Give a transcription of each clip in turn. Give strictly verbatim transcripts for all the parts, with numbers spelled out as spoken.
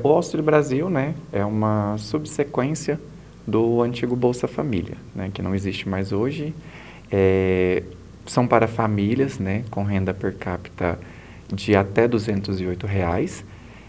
o Auxílio Brasil, né, é uma subsequência do antigo Bolsa Família, né, que não existe mais hoje. É, são para famílias, né, com renda per capita de até duzentos e oito reais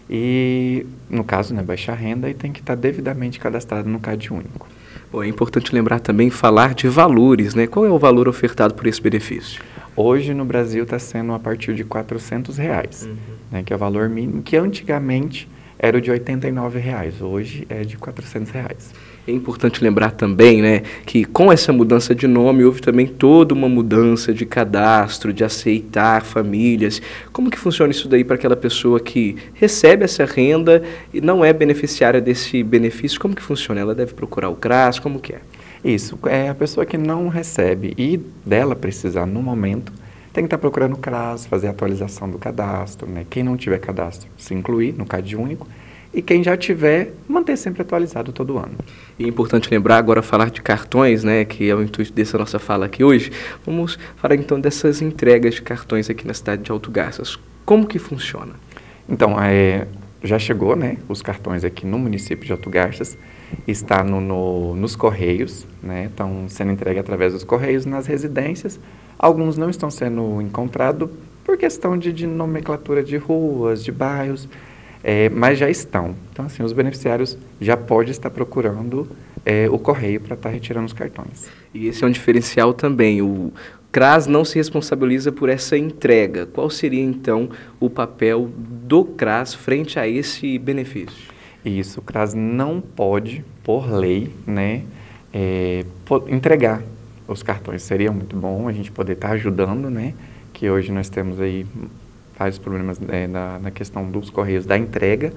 e, no caso, né, baixa renda, e tem que estar devidamente cadastrado no Cade Único. Bom, é importante lembrar também falar de valores, né? Qual é o valor ofertado por esse benefício? Hoje no Brasil está sendo a partir de quatrocentos reais, uhum. né, que é o valor mínimo, que antigamente era o de oitenta e nove reais, hoje é de quatrocentos reais. É importante lembrar também, né, que com essa mudança de nome houve também toda uma mudança de cadastro, de aceitar famílias. Como que funciona isso daí para aquela pessoa que recebe essa renda e não é beneficiária desse benefício? Como que funciona? Ela deve procurar o CRAS? Como que é? Isso, é a pessoa que não recebe e dela precisar no momento, tem que estar procurando o CRAS, fazer a atualização do cadastro, né? Quem não tiver cadastro, se incluir no Cade Único, e quem já tiver, manter sempre atualizado todo ano. E é importante lembrar agora falar de cartões, né, que é o intuito dessa nossa fala aqui hoje. Vamos falar então dessas entregas de cartões aqui na cidade de Alto Garças. Como que funciona? Então, é, já chegou, né, os cartões aqui no município de Alto Garças, está no, no, nos Correios, né, estão sendo entregues através dos Correios nas residências. Alguns não estão sendo encontrados por questão de, de nomenclatura de ruas, de bairros, é, mas já estão. Então, assim, os beneficiários já podem estar procurando é, o Correio para estar retirando os cartões. E esse é um diferencial também. O CRAS não se responsabiliza por essa entrega. Qual seria, então, o papel do CRAS frente a esse benefício? Isso, o CRAS não pode, por lei, né, é, entregar os cartões. Seria muito bom a gente poder estar ajudando, né, que hoje nós temos aí vários problemas é, na, na questão dos Correios da entrega,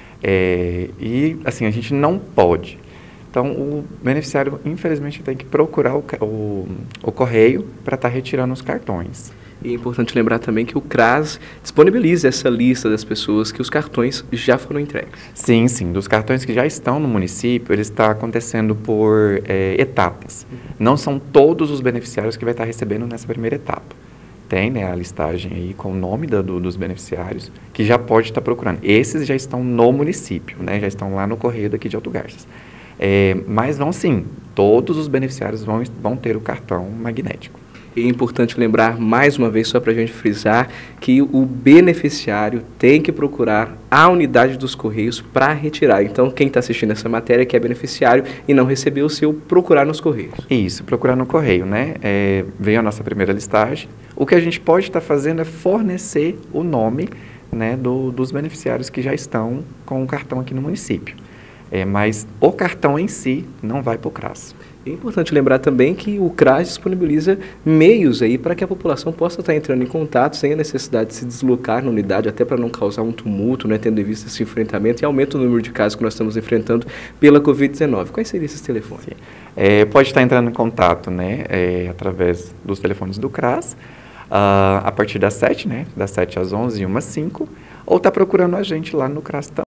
é, e assim, a gente não pode. Então, o beneficiário, infelizmente, tem que procurar o, o, o Correio para estar retirando os cartões. E é importante lembrar também que o CRAS disponibiliza essa lista das pessoas que os cartões já foram entregues. Sim, sim. Dos cartões que já estão no município, ele está acontecendo por é, etapas. Uhum. Não são todos os beneficiários que vai estar recebendo nessa primeira etapa. Tem, né, a listagem aí com o nome da, do, dos beneficiários, que já pode estar procurando. Esses já estão no município, né, já estão lá no Correio daqui de Alto Garças. É, mas vão sim, todos os beneficiários vão, vão ter o cartão magnético. É importante lembrar, mais uma vez, só para a gente frisar, que o beneficiário tem que procurar a unidade dos Correios para retirar. Então, quem está assistindo essa matéria que é beneficiário e não recebeu o seu, procurar nos Correios. Isso, procurar no Correio, né? É, veio a nossa primeira listagem. O que a gente pode estar tá fazendo é fornecer o nome, né, do, dos beneficiários que já estão com o cartão aqui no município. É, mas o cartão em si não vai para o CRAS. É importante lembrar também que o CRAS disponibiliza meios aí para que a população possa estar entrando em contato sem a necessidade de se deslocar na unidade, até para não causar um tumulto, né, tendo em vista esse enfrentamento e aumento o número de casos que nós estamos enfrentando pela covid dezenove. Quais seriam esses telefones? É, pode estar entrando em contato, né, é, através dos telefones do CRAS, uh, a partir das sete, né, das sete às onze e uma às cinco, ou está procurando a gente lá no CRAS também.